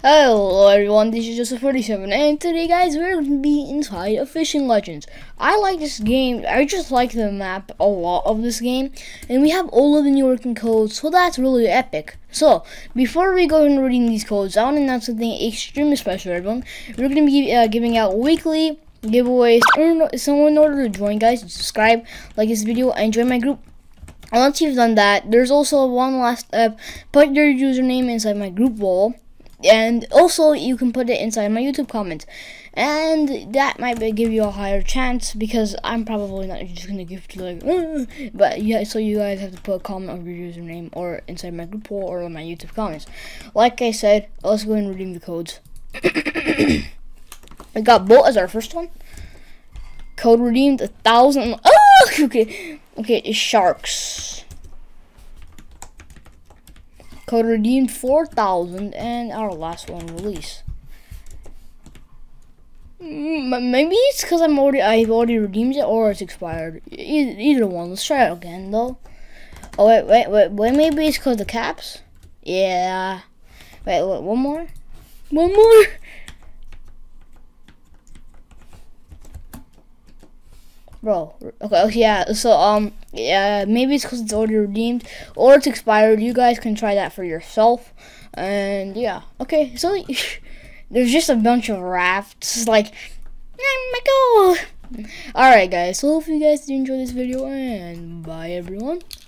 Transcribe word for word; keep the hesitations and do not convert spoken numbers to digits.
Hello everyone, this is Joseph forty-seven, and today guys we're going to be inside of Fishing Legends. I like this game. I just like the map a lot of this game, and we have all of the new working codes, so that's really epic. So before we go and reading these codes, I want to announce something extremely special, everyone. We're going to be uh, giving out weekly giveaways. So in order to join, guys, subscribe, like this video, and join my group. And once you've done that, there's also one last step. Put your username inside my group wall. And also you can put it inside my YouTube comments, and that might be, give you a higher chance, because I'm probably not just gonna give to like uh, but yeah, so you guys have to put a comment of your username or inside my group poll or on my YouTube comments. Like I said, let's go and redeem the codes. I got Bolt as our first one. Code redeemed a thousand. Oh, okay, okay, it's sharks. Code redeemed four thousand, and our last one release. Mm, maybe it's because I'm already I've already redeemed it, or it's expired. E either one. Let's try it again though. Oh wait, wait, wait, wait. Maybe it's because the caps. Yeah. Wait, wait, one more. One more. Bro, okay, okay, yeah, so, um, yeah, maybe it's because it's already redeemed, or it's expired. You guys can try that for yourself, and, yeah, okay, so, there's just a bunch of rafts, like, oh my god. Alright, guys, so hope you guys did enjoy this video, and bye, everyone.